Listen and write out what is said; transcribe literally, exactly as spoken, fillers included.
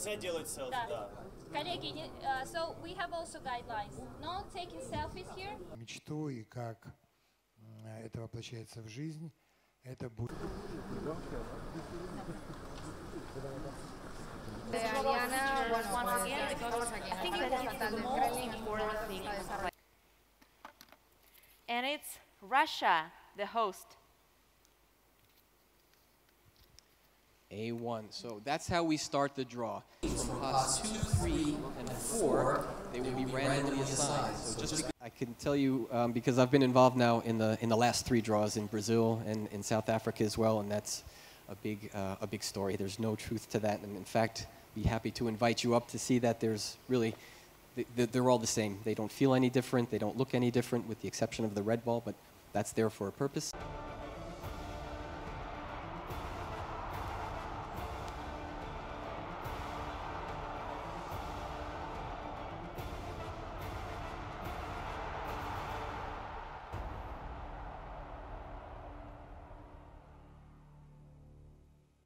Все делают селфи, Да. да. Коллеги, не- uh, so we have also guidelines. No taking selfies here. Мечту и как м, это воплощается в жизнь, это будет. And it's Russia, the host. A one. So that's how we start the draw. From pots two, three, and four, they will be randomly assigned. So just because I can tell you, um, because I've been involved now in the in the last three draws in Brazil and in South Africa as well, and that's a big uh, a big story. There's no truth to that, and in fact, be happy to invite you up to see that there's really. They're all the same. They don't feel any different. They don't look any different, with the exception of the red ball, but that's there for a purpose.